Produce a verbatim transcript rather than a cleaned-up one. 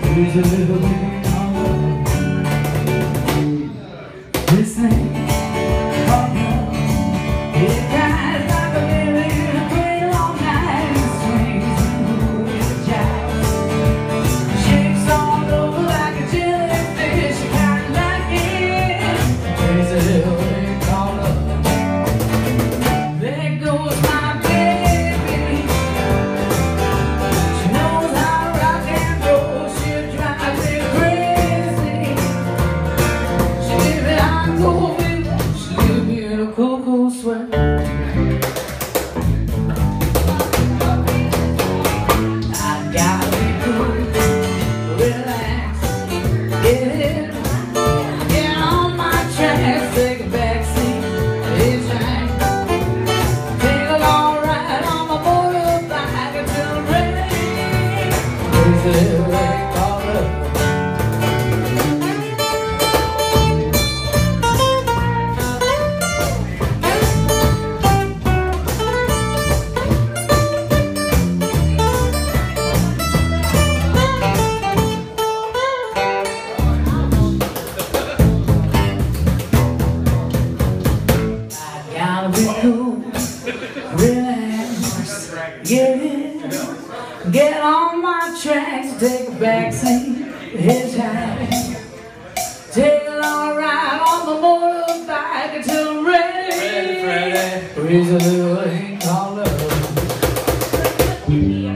There's a little bit of love. This thing called love, it dies like a lily in a great long night. It swings through the jives, shakes all over like a jellyfish. You kinda like it. There's a little bit called love. There goes my baby. She knows how to rock and roll. She'll drive me crazy. She give me hot cold fever. She leave me in a cool, cool sweat. I gotta be cool, relax, get it, get on my tracks, take a backseat, hitchhike, take a long ride on my motorbike until I'm ready. There's a little lake called love. Gotta be cool, relax, get it, get on my tracks, take a backseat, hitchhike, take a long ride on the motorbike until I'm ready. Ready, ready. Raise a little lake called love.